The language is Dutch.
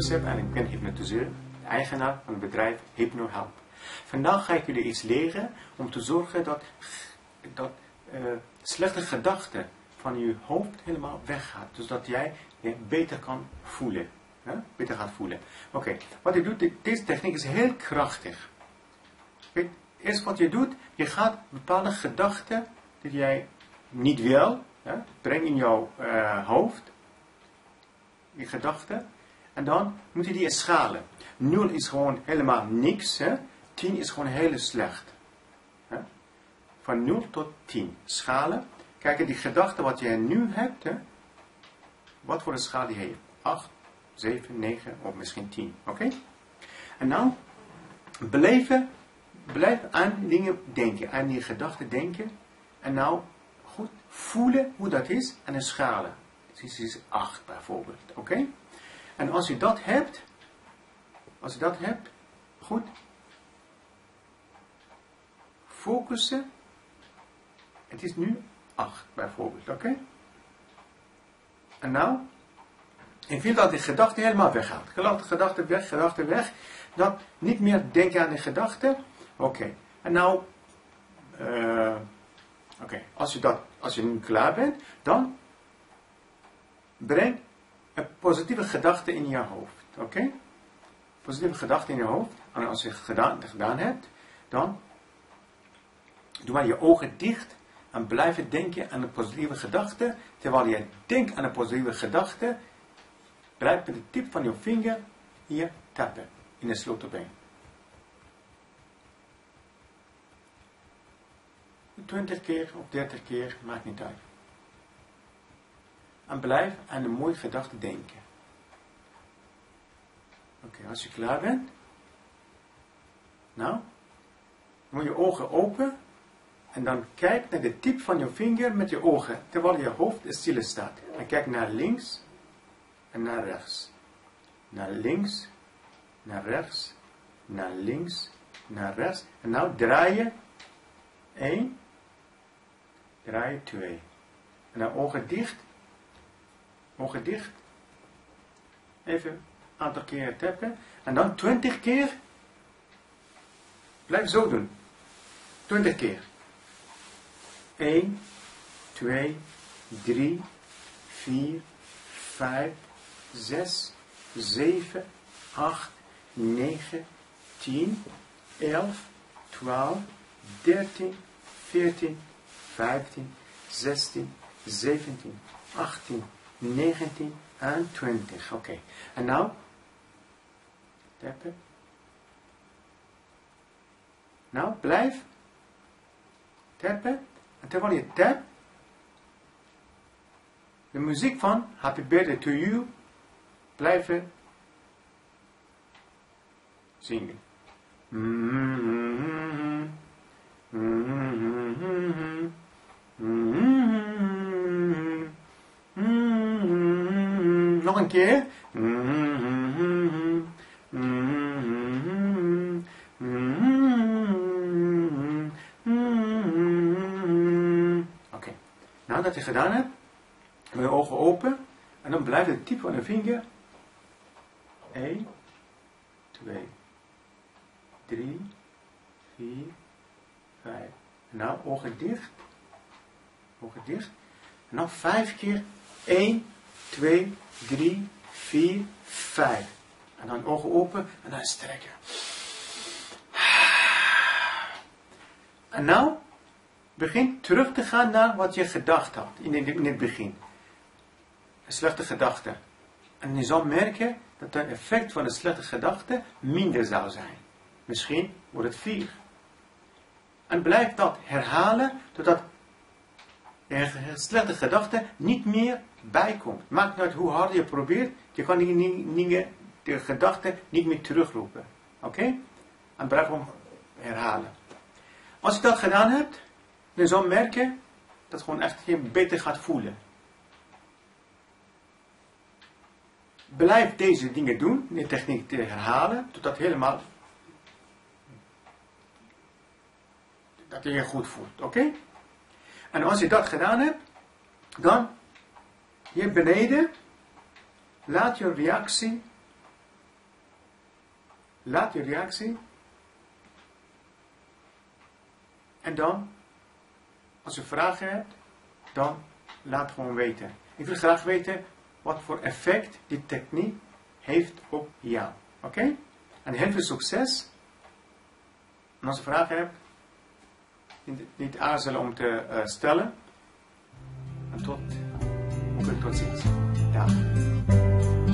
Joseph en ik ben hypnotiseur, eigenaar van het bedrijf HypnoHelp. Vandaag ga ik jullie iets leren om te zorgen dat slechte gedachten van je hoofd helemaal weggaat. Dus dat jij je beter kan voelen. Beter gaat voelen. Oké, wat je doet, deze techniek is heel krachtig. Eerst wat je doet, je gaat bepaalde gedachten die jij niet wil, breng in jouw hoofd, die gedachten, en dan moet je die eens schalen. 0 is gewoon helemaal niks, 10 is gewoon heel slecht. Van 0 tot 10 schalen. Kijk, die gedachte wat jij nu hebt, wat voor een schaal die heeft? 8, 7, 9 of misschien 10. Oké? En nou, blijf aan dingen denken, aan die gedachten denken. En nou, goed voelen hoe dat is en een schalen. Dus is 8 bijvoorbeeld. Oké? En als je dat hebt, goed, focussen. Het is nu 8 bijvoorbeeld. Oké? En nou, ik wil dat die gedachte helemaal weggaat. Gedachte weg. Dat niet meer denken aan die gedachte. Oké. En nou, als je nu klaar bent, dan breng een positieve gedachte in je hoofd. Oké? Positieve gedachte in je hoofd. En als je het gedaan hebt, dan doe maar je ogen dicht en blijf denken aan een positieve gedachte. Terwijl je denkt aan een positieve gedachte, blijf met de tip van je vinger hier tappen in de sleutelbeen. 20 keer of 30 keer, maakt niet uit. En blijf aan een mooie gedachte denken. Oké, als je klaar bent. Nou, moet je ogen open. En dan kijk naar de tip van je vinger met je ogen. Terwijl je hoofd stil staat. En kijk naar links en naar rechts. Naar links, naar rechts, naar links, naar rechts. En nou draai je 1, draai je 2. En dan ogen dicht. Ogen dicht. Even een aantal keer tappen. En dan 20 keer. Blijf zo doen. 20 keer. 1, 2, 3, 4, 5, 6, 7, 8, 9, 10, 11, 12, 13, 14, 15, 16, 17, 18, 19 en 20. Oké. En nou, tappen. Nou, blijf tappen. En terwijl je tapt, de muziek van Happy Birthday to You blijven zingen. Nog een keer. Oké. Nou dat je gedaan hebt, doe je ogen open en dan blijft de tip van de vinger 1, 2, 3, 4, 5. En nou ogen dicht. Ogen dicht. En dan 5 keer 1, 2, 3, 4, 5. En dan ogen open en dan strekken. En nou begin terug te gaan naar wat je gedacht had in het begin. Een slechte gedachte. En je zal merken dat het effect van een slechte gedachte minder zou zijn. Misschien wordt het 4. En blijf dat herhalen totdat de slechte gedachte niet meer bijkomt. Maakt niet uit hoe hard je probeert, je kan de gedachte niet meer terugroepen. Oké? En blijf hem herhalen. Als je dat gedaan hebt, dan zal je merken dat gewoon echt je beter gaat voelen. Blijf deze dingen doen, de techniek te herhalen, totdat helemaal dat je je goed voelt. Oké? En als je dat gedaan hebt, dan hier beneden laat je reactie laat je reactie. En dan, als je vragen hebt, dan laat gewoon weten. Ik wil graag weten wat voor effect die techniek heeft op jou. Oké? En heel veel succes. En als je vragen hebt, niet aarzelen om te stellen. En tot ziens. Dag.